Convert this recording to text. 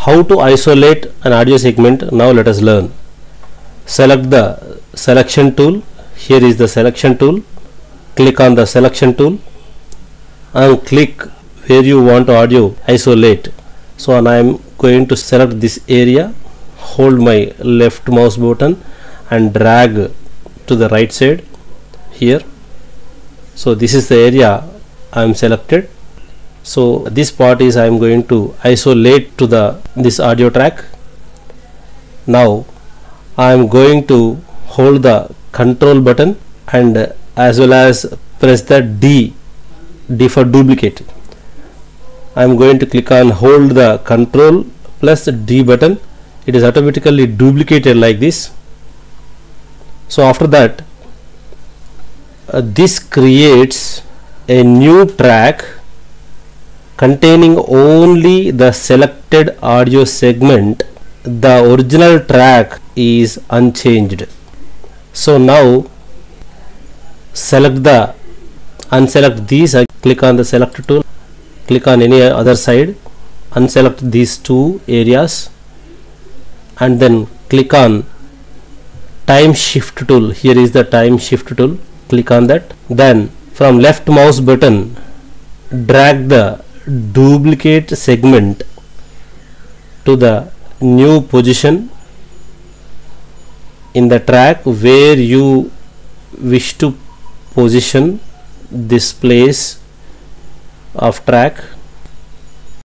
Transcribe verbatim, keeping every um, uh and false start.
how to isolate an audio segment, now let us learn. Select the selection tool. Here is the selection tool. Click on the selection tool and click where you want to audio isolate. So I am going to select this area, hold my left mouse button and drag to the right side here. So this is the area I am selected. So this part is I am going to isolate to the this audio track. Now I am going to hold the control button and as well as press the D, D for duplicate. I am going to click on hold the control plus D button. It is automatically duplicated like this. So after that, uh, this creates a new track containing only the selected audio segment. The original track is unchanged. So now select the unselect these. I click on the select tool, click on any other side, unselect these two areas and then click on time shift tool. Here is the time shift tool, click on that. Then from left mouse button drag the duplicate segment to the new position in the track where you wish to position this place of track.